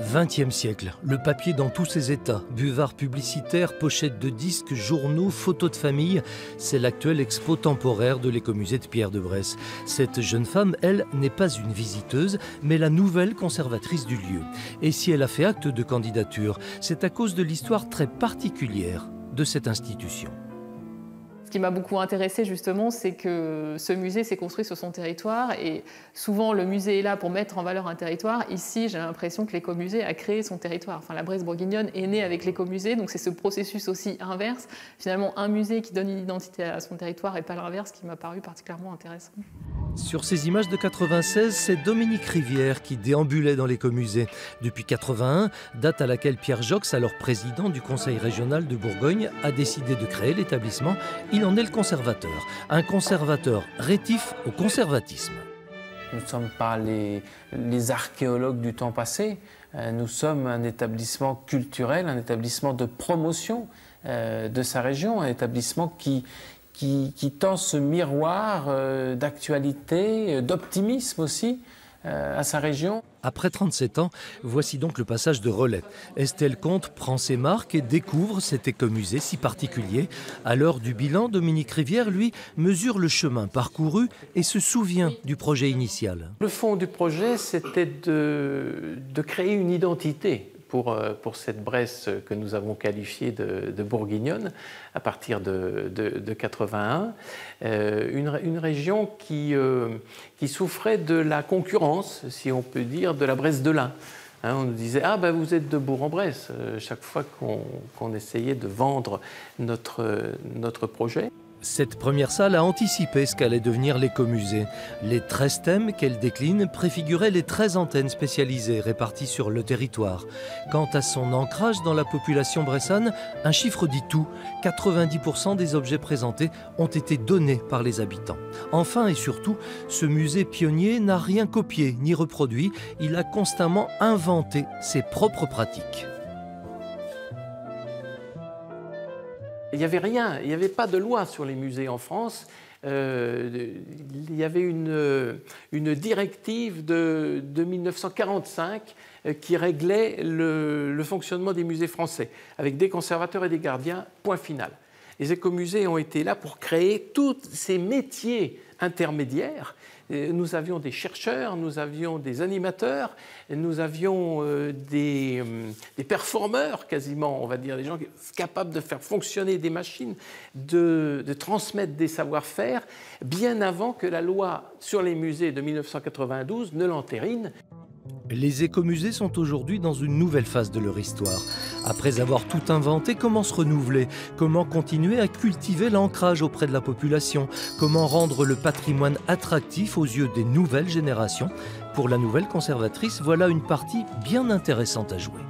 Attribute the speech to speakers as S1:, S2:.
S1: XXe siècle, le papier dans tous ses états, buvards publicitaires, pochettes de disques, journaux, photos de famille, c'est l'actuelle expo temporaire de l'écomusée de Pierre de Bresse. Cette jeune femme, elle, n'est pas une visiteuse, mais la nouvelle conservatrice du lieu. Et si elle a fait acte de candidature, c'est à cause de l'histoire très particulière de cette institution.
S2: Ce qui m'a beaucoup intéressée justement, c'est que ce musée s'est construit sur son territoire et souvent le musée est là pour mettre en valeur un territoire. Ici, j'ai l'impression que l'écomusée a créé son territoire. Enfin, la Bresse bourguignonne est née avec l'écomusée, donc c'est ce processus aussi inverse. Finalement, un musée qui donne une identité à son territoire et pas l'inverse qui m'a paru particulièrement intéressant.
S1: Sur ces images de 96, c'est Dominique Rivière qui déambulait dans l'écomusée. Depuis 81, date à laquelle Pierre Jox, alors président du Conseil régional de Bourgogne, a décidé de créer l'établissement. Il en est le conservateur. Un conservateur rétif au conservatisme.
S3: Nous ne sommes pas les archéologues du temps passé. Nous sommes un établissement culturel, un établissement de promotion de sa région, un établissement qui tend ce miroir d'actualité, d'optimisme aussi à sa région.
S1: Après 37 ans, voici donc le passage de relais. Estelle Comte prend ses marques et découvre cet écomusée si particulier. À l'heure du bilan, Dominique Rivière, lui, mesure le chemin parcouru et se souvient du projet initial.
S4: Le fond du projet, c'était de créer une identité pour cette Bresse que nous avons qualifiée de bourguignonne à partir de 81, une région qui souffrait de la concurrence, si on peut dire, de la Bresse de l'Ain. On nous disait « Ah ben vous êtes de Bourg-en-Bresse » chaque fois qu'on essayait de vendre notre projet.
S1: Cette première salle a anticipé ce qu'allait devenir l'écomusée. Les 13 thèmes qu'elle décline préfiguraient les 13 antennes spécialisées réparties sur le territoire. Quant à son ancrage dans la population bressane, un chiffre dit tout. 90% des objets présentés ont été donnés par les habitants. Enfin et surtout, ce musée pionnier n'a rien copié ni reproduit. Il a constamment inventé ses propres pratiques.
S4: Il n'y avait rien, il n'y avait pas de loi sur les musées en France. Il y avait une directive de 1945 qui réglait le fonctionnement des musées français, avec des conservateurs et des gardiens, point final. Les écomusées ont été là pour créer tous ces métiers intermédiaires. Nous avions des chercheurs, nous avions des animateurs, nous avions des performeurs quasiment, on va dire, des gens capables de faire fonctionner des machines, de transmettre des savoir-faire, bien avant que la loi sur les musées de 1992 ne l'entérine.
S1: Les écomusées sont aujourd'hui dans une nouvelle phase de leur histoire. Après avoir tout inventé, comment se renouveler? Comment continuer à cultiver l'ancrage auprès de la population? Comment rendre le patrimoine attractif aux yeux des nouvelles générations? Pour la nouvelle conservatrice, voilà une partie bien intéressante à jouer.